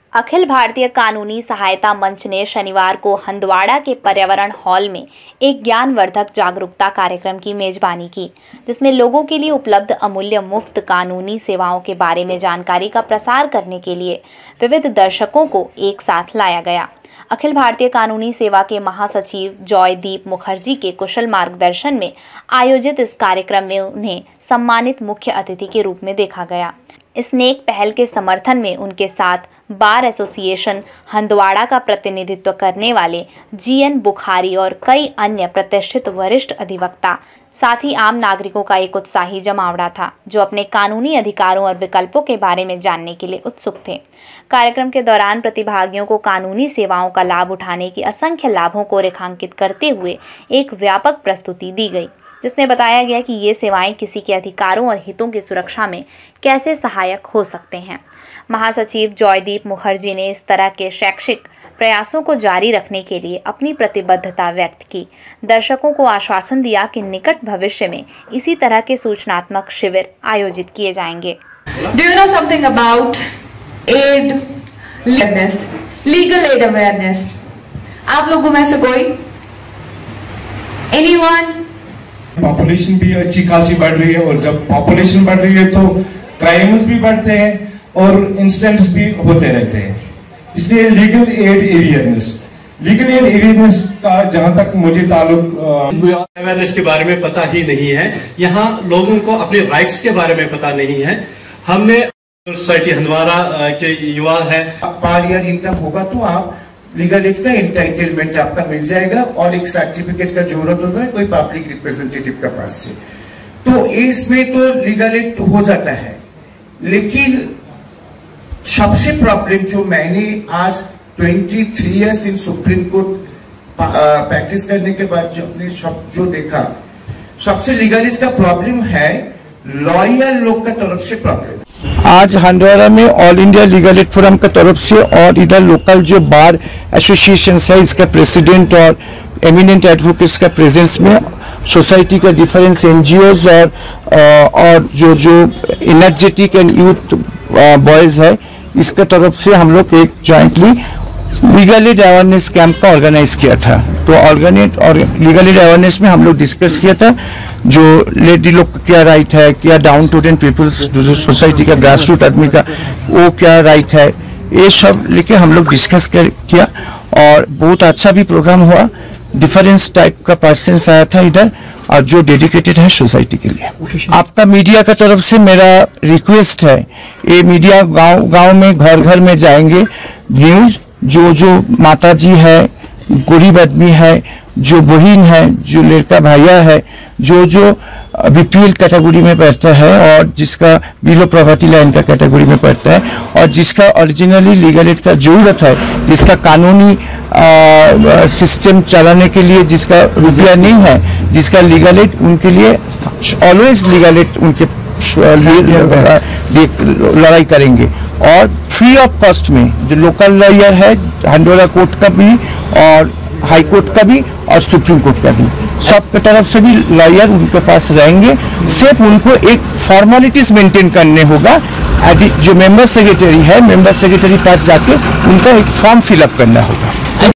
अखिल भारतीय कानूनी सहायता मंच ने शनिवार को हंदवाड़ा के पर्यावरण हॉल में एक ज्ञानवर्धक जागरूकता कार्यक्रम की मेजबानी की, जिसमें लोगों के लिए उपलब्ध अमूल्य मुफ्त कानूनी सेवाओं के बारे में जानकारी का प्रसार करने के लिए विविध दर्शकों को एक साथ लाया गया। अखिल भारतीय कानूनी सेवा के महासचिव जॉयदीप मुखर्जी के कुशल मार्गदर्शन में आयोजित इस कार्यक्रम में उन्हें सम्मानित मुख्य अतिथि के रूप में देखा गया। इस नेक पहल के समर्थन में उनके साथ बार एसोसिएशन हंदवाड़ा का प्रतिनिधित्व करने वाले जीएन बुखारी और कई अन्य प्रतिष्ठित वरिष्ठ अधिवक्ता, साथ ही आम नागरिकों का एक उत्साही जमावड़ा था, जो अपने कानूनी अधिकारों और विकल्पों के बारे में जानने के लिए उत्सुक थे। कार्यक्रम के दौरान प्रतिभागियों को कानूनी सेवाओं का लाभ उठाने की असंख्य लाभों को रेखांकित करते हुए एक व्यापक प्रस्तुति दी गई, जिसमें बताया गया कि ये सेवाएं किसी के अधिकारों और हितों की सुरक्षा में कैसे सहायक हो सकते हैं। महासचिव जॉयदीप मुखर्जी ने इस तरह के शैक्षिक प्रयासों को जारी रखने के लिए अपनी प्रतिबद्धता व्यक्त की। दर्शकों को आश्वासन दिया कि निकट भविष्य में इसी तरह के सूचनात्मक शिविर आयोजित किए जाएंगे। Do you know something about aid awareness, legal aid awareness? आप लोगों में से कोई? Anyone? पॉपुलेशन भी अच्छी खासी बढ़ रही है, और जब पॉपुलेशन बढ़ रही है तो क्राइम्स भी बढ़ते हैं और इंसिडेंट्स भी होते रहते हैं। इसलिए लीगल एड अवेयरनेस का जहां तक मुझे ताल्लुक अवेयरनेस के बारे में पता ही नहीं है। यहाँ लोगों को अपने राइट्स के बारे में पता नहीं है। हमने सोसाइटी हंदवाड़ा के युवा है, पर ईयर इनकम होगा तो आप लीगल एड का एंटाइटलमेंट आपका मिल जाएगा, और एक सर्टिफिकेट का जरूरत होता है कोई पब्लिक रिप्रेजेंटेटिव का पास से, तो इसमें तो लीगल एड हो जाता है। लेकिन सबसे प्रॉब्लम जो मैंने आज 23 years in Supreme Court practice करने के बाद जो अपने जो देखा, सबसे लीगल एड का प्रॉब्लम है लॉयर लोग का तरफ से प्रॉब्लम। आज हंदवाड़ा में All India Legal Aid Forum की तरफ से और इधर लोकल जो बार एसोसिएशन है, इसका प्रेसिडेंट और एमिनेंट एडवोकेट्स का प्रेजेंस में सोसाइटी का डिफरेंस एनजीओज और जो एनर्जेटिक एंड यूथ बॉयज है, इसके तरफ से हम लोग एक jointly legal aid awareness camp का ऑर्गेनाइज किया था। तो लीगल एड अवेयरनेस में हम लोग डिस्कस किया था जो लेडी लोग का क्या राइट है, क्या डाउन टू टेन पीपल्स जो सोसाइटी का ग्रास रूट आदमी का वो क्या राइट है, ये सब लेके हम लोग डिस्कस किया और बहुत अच्छा भी प्रोग्राम हुआ। डिफरेंस टाइप का पर्सन आया था इधर, और जो डेडिकेटेड है सोसाइटी के लिए। आपका मीडिया का तरफ से मेरा रिक्वेस्ट है, ये मीडिया गांव में घर घर में जाएंगे, न्यूज जो माता जी है, गरीब आदमी है, जो बहन है, जो लड़का भैया है, जो बीपीएल कैटेगरी में पड़ता है और जिसका बिलो प्रॉपर्टी लाइन का कैटेगरी में पड़ता है, और जिसका ओरिजिनली लीगल एड का जरूरत है, जिसका कानूनी सिस्टम चलाने के लिए जिसका रुपया नहीं है, जिसका लीगल एड उनके लिए ऑलवेज लीगल एड उनके लड़ाई करेंगे। और फ्री ऑफ कॉस्ट में जो लोकल लॉयर है हंदवाड़ा कोर्ट का भी और हाई कोर्ट का भी और सुप्रीम कोर्ट का भी, सबके तरफ से भी लॉयर उनके पास रहेंगे। सिर्फ उनको एक फॉर्मेलिटीज मेंटेन करने होगा। जो मेंबर सेक्रेटरी है, मेंबर सेक्रेटरी पास जाके उनका एक फॉर्म फिलअप करना होगा।